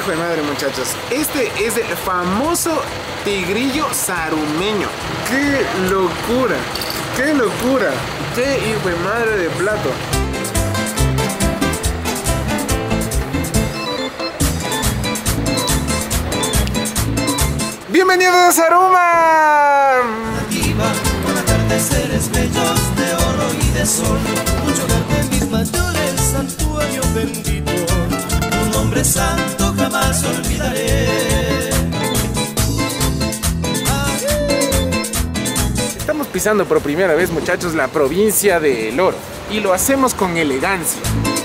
Hijo de madre, muchachos, este es el famoso tigrillo sarumeño. ¡Qué locura! ¡Qué locura! ¡Qué hijo de madre de plato! ¡Bienvenidos a Saruma! Aquí va con atardeceres bellos de oro y de sol, un chocar de mis mayores, santuario bendito, un nombre santo jamás olvidaré. Estamos pisando por primera vez, muchachos, la provincia de El Oro, y lo hacemos con elegancia.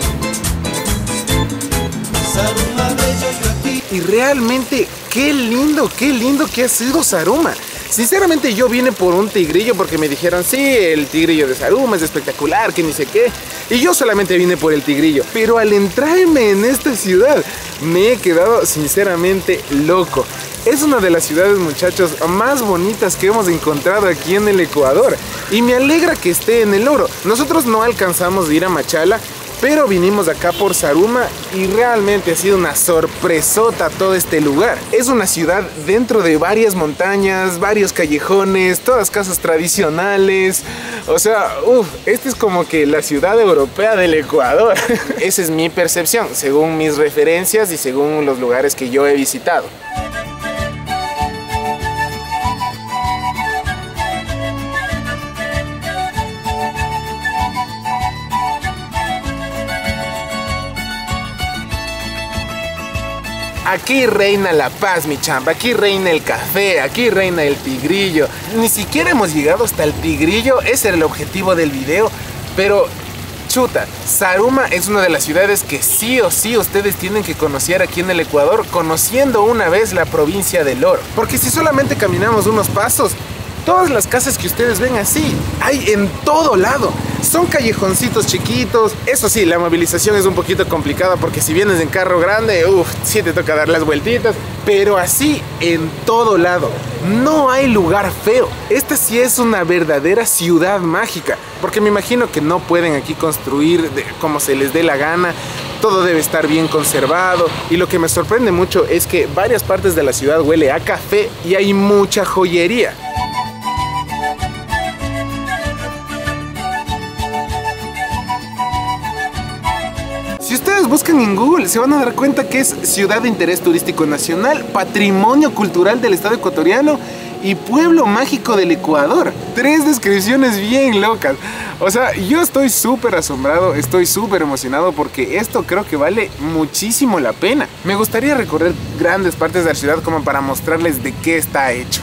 Saruma bello yo aquí. Y realmente, qué lindo que ha sido Saruma. Sinceramente yo vine por un tigrillo porque me dijeron, sí, el tigrillo de Saruma es espectacular, que ni sé qué. Y yo solamente vine por el tigrillo. Pero al entrarme en esta ciudad, me he quedado sinceramente loco. Es una de las ciudades, muchachos, más bonitas que hemos encontrado aquí en el Ecuador. Y me alegra que esté en El Oro. Nosotros no alcanzamos de ir a Machala, pero vinimos acá por Saruma y realmente ha sido una sorpresota todo este lugar. Es una ciudad dentro de varias montañas, varios callejones, todas casas tradicionales. O sea, esta es como que la ciudad europea del Ecuador. Esa es mi percepción, según mis referencias y según los lugares que yo he visitado. Aquí reina la paz, mi chamba, aquí reina el café, aquí reina el tigrillo. Ni siquiera hemos llegado hasta el tigrillo, ese era el objetivo del video, pero chuta, Saruma es una de las ciudades que sí o sí ustedes tienen que conocer aquí en el Ecuador, conociendo una vez la provincia del Oro. Porque si solamente caminamos unos pasos, todas las casas que ustedes ven así, hay en todo lado. Son callejoncitos chiquitos. Eso sí, la movilización es un poquito complicada porque si vienes en carro grande, sí te toca dar las vueltitas. Pero así en todo lado. No hay lugar feo. Esta sí es una verdadera ciudad mágica. Porque me imagino que no pueden aquí construir como se les dé la gana. Todo debe estar bien conservado. Y lo que me sorprende mucho es que varias partes de la ciudad huele a café y hay mucha joyería. Si ustedes buscan en Google, se van a dar cuenta que es Ciudad de Interés Turístico Nacional, Patrimonio Cultural del Estado Ecuatoriano y Pueblo Mágico del Ecuador. 3 descripciones bien locas. O sea, yo estoy súper asombrado, estoy súper emocionado porque esto creo que vale muchísimo la pena. Me gustaría recorrer grandes partes de la ciudad como para mostrarles de qué está hecho.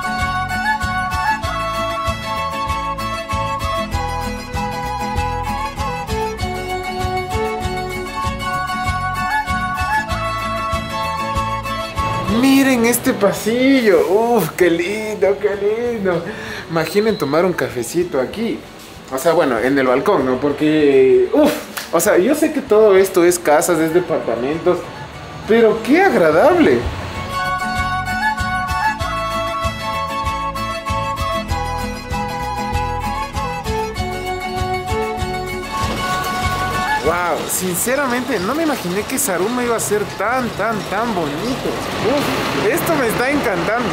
Miren este pasillo, qué lindo, qué lindo. Imaginen tomar un cafecito aquí. O sea, bueno, en el balcón, ¿no? Porque, o sea, yo sé que todo esto es casas, es departamentos, pero qué agradable. Wow, sinceramente no me imaginé que Saruma iba a ser tan bonito. Esto me está encantando.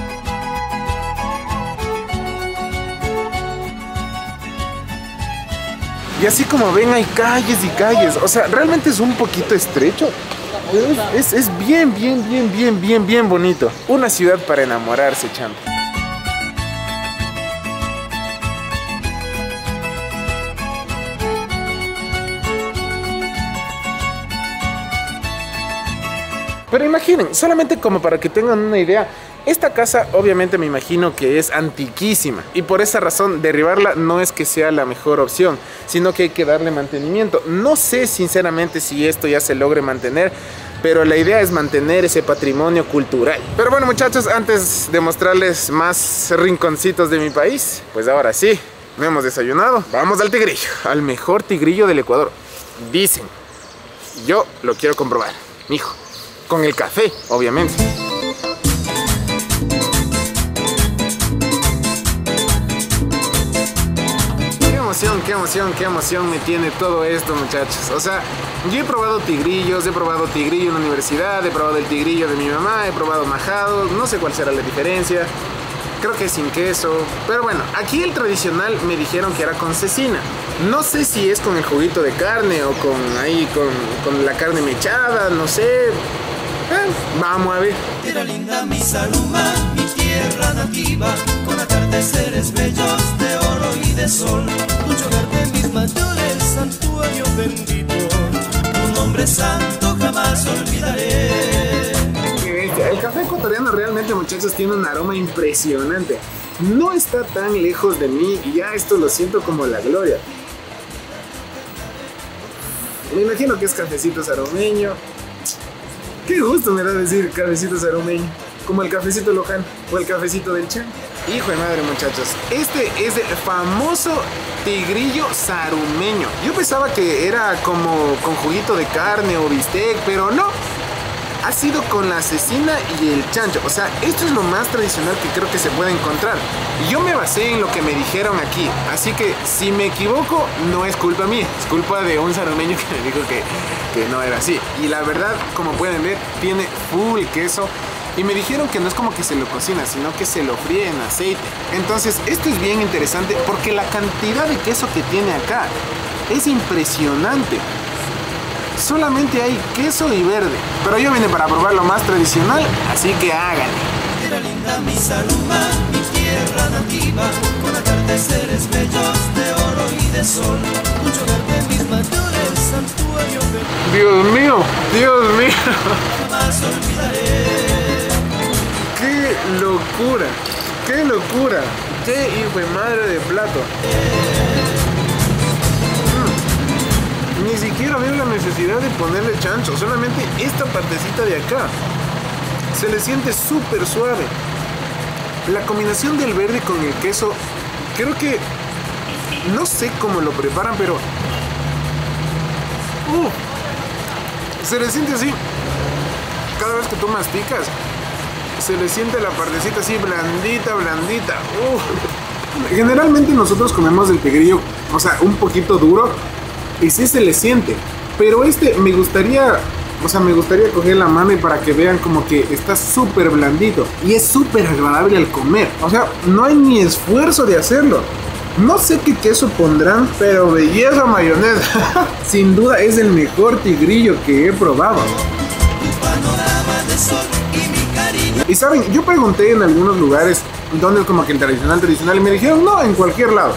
Y así como ven, hay calles y calles. O sea, realmente es un poquito estrecho. Es bien bonito. Una ciudad para enamorarse, chamo. Pero imaginen, solamente como para que tengan una idea, esta casa obviamente me imagino que es antiquísima y por esa razón derribarla no es que sea la mejor opción, sino que hay que darle mantenimiento. No sé sinceramente si esto ya se logre mantener, pero la idea es mantener ese patrimonio cultural. Pero bueno, muchachos, antes de mostrarles más rinconcitos de mi país, pues ahora sí, me hemos desayunado. Vamos al tigrillo, al mejor tigrillo del Ecuador. Dicen, yo lo quiero comprobar, mijo. Con el café, obviamente. qué emoción me tiene todo esto, muchachos. O sea, yo he probado tigrillos, he probado tigrillo en la universidad, he probado el tigrillo de mi mamá, he probado majados, no sé cuál será la diferencia. Creo que es sin queso. Pero bueno, aquí el tradicional me dijeron que era con cecina. No sé si es con el juguito de carne o con la carne mechada, no sé. Vamos a ver. Era linda mi Saruma, mi tierra nativa, con atardeceres bellos de oro y de sol. Mucho hogar de mis mayores, santuario bendito, tu nombre santo jamás olvidaré. El café ecuatoriano realmente, muchachos, tiene un aroma impresionante. No está tan lejos de mí y ya esto lo siento como la gloria. Me imagino que es cafecito saromeño. Qué gusto me da decir cafecito saromeño, como el cafecito Loján o el cafecito del Chan. Hijo de madre, muchachos, este es el famoso tigrillo sarumeño. Yo pensaba que era como con juguito de carne o bistec, pero no. Ha sido con la cecina y el chancho. O sea, esto es lo más tradicional que creo que se puede encontrar. Y yo me basé en lo que me dijeron aquí. Así que si me equivoco, no es culpa mía. Es culpa de un saromeño que me dijo que no era así. Y la verdad, como pueden ver, tiene full queso. Y me dijeron que no es como que se lo cocina, sino que se lo fríe en aceite. Entonces, esto es bien interesante porque la cantidad de queso que tiene acá es impresionante. Solamente hay queso y verde. Pero yo vine para probar lo más tradicional, así que háganle. Era linda mi Saruma, mi tierra nativa, con atardeceres bellos de oro y de sol. Mucho hogar de mis mayores, santuario bendito. Dios mío, Dios mío. Jamás olvidaré. ¡Qué locura! ¡Qué locura! ¡Qué hijo de madre de plato! Ni siquiera veo la necesidad de ponerle chancho, solamente esta partecita de acá. Se le siente súper suave. La combinación del verde con el queso, creo que... no sé cómo lo preparan, pero... se le siente así. Cada vez que tú masticas, se le siente la partecita así blandita, blandita. Generalmente nosotros comemos el tigrillo, o sea, un poquito duro. Y sí se le siente, pero me gustaría coger la mano y para que vean como que está súper blandito y es súper agradable al comer. O sea, no hay ni esfuerzo de hacerlo. No sé qué queso pondrán, pero belleza mayonesa. Sin duda es el mejor tigrillo que he probado. Y saben, yo pregunté en algunos lugares dónde es como que el tradicional y me dijeron no, en cualquier lado.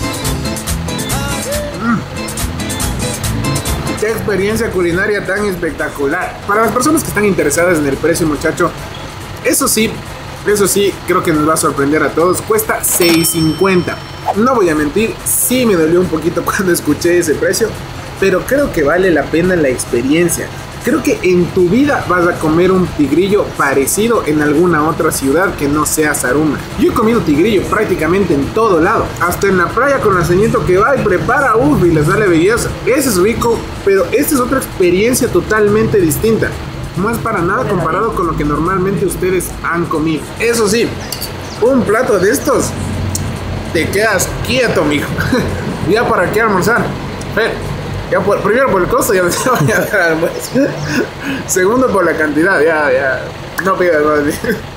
Qué experiencia culinaria tan espectacular. Para las personas que están interesadas en el precio, muchacho, eso sí, creo que nos va a sorprender a todos. Cuesta $6.50. No voy a mentir, sí me dolió un poquito cuando escuché ese precio, pero creo que vale la pena la experiencia. Creo que en tu vida vas a comer un tigrillo parecido en alguna otra ciudad que no sea Saruma. Yo he comido tigrillo prácticamente en todo lado, hasta en la playa con la señito que va y prepara, y le sale belleza. Ese es rico, pero esta es otra experiencia totalmente distinta. No es para nada comparado con lo que normalmente ustedes han comido. Eso sí, un plato de estos, te quedas quieto, mijo. Ya para qué almorzar. Ya primero por el costo, ya no te voy a dar almuerzo. Segundo por la cantidad, ya. No pidas más.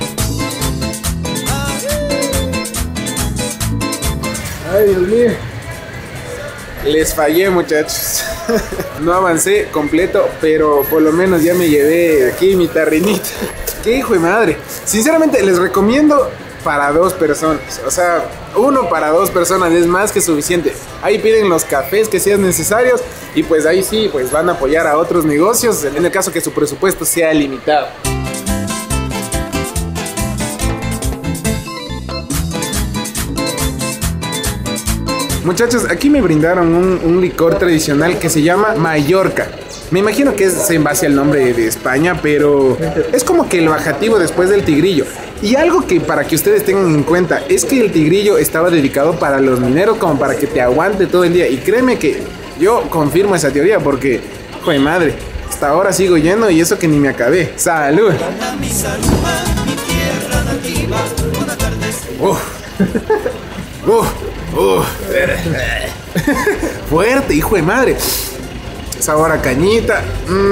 Ay, Dios mío. Les fallé, muchachos. No avancé completo, pero por lo menos ya me llevé aquí mi tarrinita. Qué hijo de madre. Sinceramente, les recomiendo para 2 personas. O sea, 1 para 2 personas es más que suficiente. Ahí piden los cafés que sean necesarios y pues ahí sí, pues van a apoyar a otros negocios en el caso que su presupuesto sea limitado. Muchachos, aquí me brindaron un licor tradicional que se llama Mallorca. Me imagino que es en base al nombre de España, pero es como que el bajativo después del tigrillo. Y algo que para que ustedes tengan en cuenta es que el tigrillo estaba dedicado para los mineros, como para que te aguante todo el día. Y créeme que yo confirmo esa teoría porque, joder madre, hasta ahora sigo yendo y eso que ni me acabé. ¡Salud! Fuerte, hijo de madre. Sabor a cañita.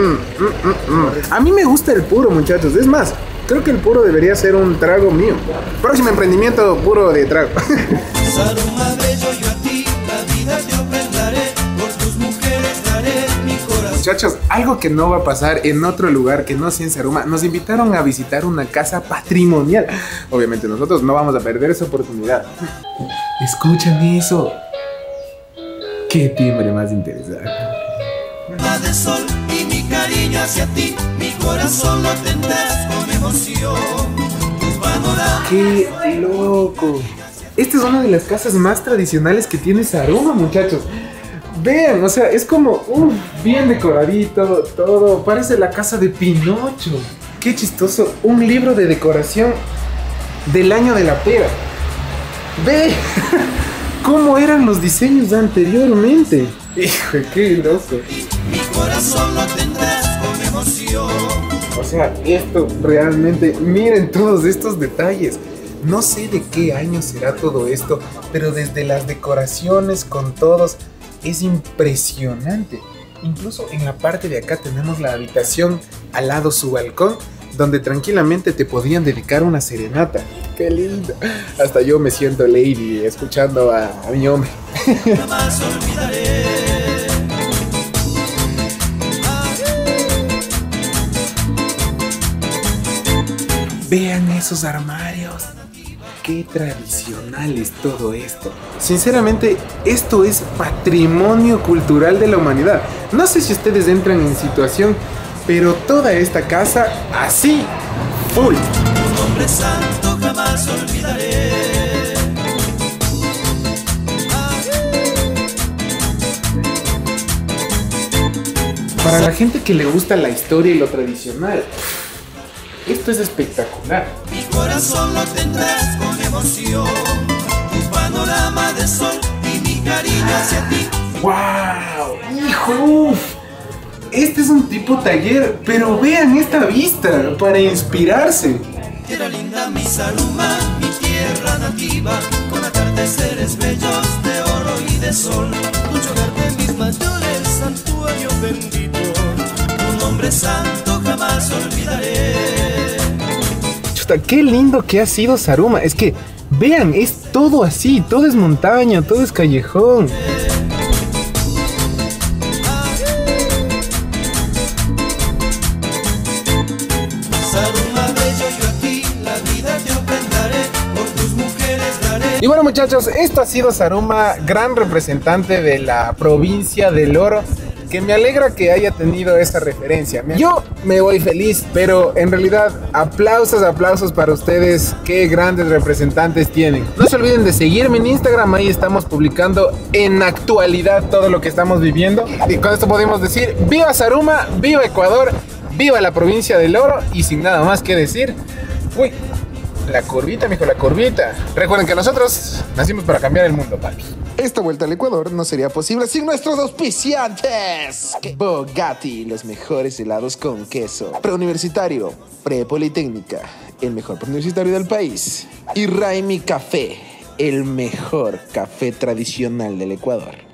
A mí me gusta el puro, muchachos. Es más, creo que el puro debería ser un trago mío. Próximo emprendimiento, puro de trago. Saruma bello, yo a ti la vida te ofrendaré, por tus mujeres daré mi corazón. Muchachos, algo que no va a pasar en otro lugar que no sea en Saruma. Nos invitaron a visitar una casa patrimonial. Obviamente nosotros no vamos a perder esa oportunidad. Escuchan eso. Qué timbre más interesante. De sol y mi cariño hacia ti, mi corazón lo tendrás con emoción. Tu panorama. ¡Qué loco! Esta es una de las casas más tradicionales que tiene Saruma, muchachos. Vean, o sea, es como bien decoradito, todo. Parece la casa de Pinocho. ¡Qué chistoso! Un libro de decoración del año de la pera. ¡Ve! ¿Cómo eran los diseños anteriormente? ¡Hijo, qué loco! Mi corazón lo tendrás con emoción. O sea, esto realmente, miren todos estos detalles. No sé de qué año será todo esto, pero desde las decoraciones con todos, es impresionante. Incluso en la parte de acá tenemos la habitación, al lado su balcón, donde tranquilamente te podían dedicar una serenata. ¡Qué lindo! Hasta yo me siento lady escuchando a mi hombre. Jamás olvidaré. Vean esos armarios. Qué tradicional es todo esto. Sinceramente, esto es patrimonio cultural de la humanidad. No sé si ustedes entran en situación, pero toda esta casa así, full. Tu nombre santo jamás olvidaré. Para la gente que le gusta la historia y lo tradicional, esto es espectacular. Mi corazón lo tendrás con emoción. Tu panorama de sol y mi cariño hacia ti. ¡Wow! ¡Hijo! Este es un tipo taller, pero vean esta vista para inspirarse. Tierra linda, mi Saruma, mi tierra nativa, con atardeceres bellos de oro y de sol. Un hogar de mis mayores, santuario bendito. Tu nombre santo jamás olvidaré. Chuta, qué lindo que ha sido Saruma. Es que, vean, es todo así, todo es montaña, todo es callejón. Y bueno, muchachos, esto ha sido Saruma, gran representante de la provincia del oro, que me alegra que haya tenido esa referencia. Yo me voy feliz, pero en realidad aplausos para ustedes, qué grandes representantes tienen. No se olviden de seguirme en Instagram, ahí estamos publicando en actualidad todo lo que estamos viviendo. Y con esto podemos decir, viva Saruma, viva Ecuador, viva la provincia del oro, y sin nada más que decir, uy, la curvita, mijo, la curvita. Recuerden que nosotros nacimos para cambiar el mundo, papi. Esta vuelta al Ecuador no sería posible sin nuestros auspiciantes. Bogatti, los mejores helados con queso. Preuniversitario, Prepolitécnica, el mejor preuniversitario del país. Y Raimi Café, el mejor café tradicional del Ecuador.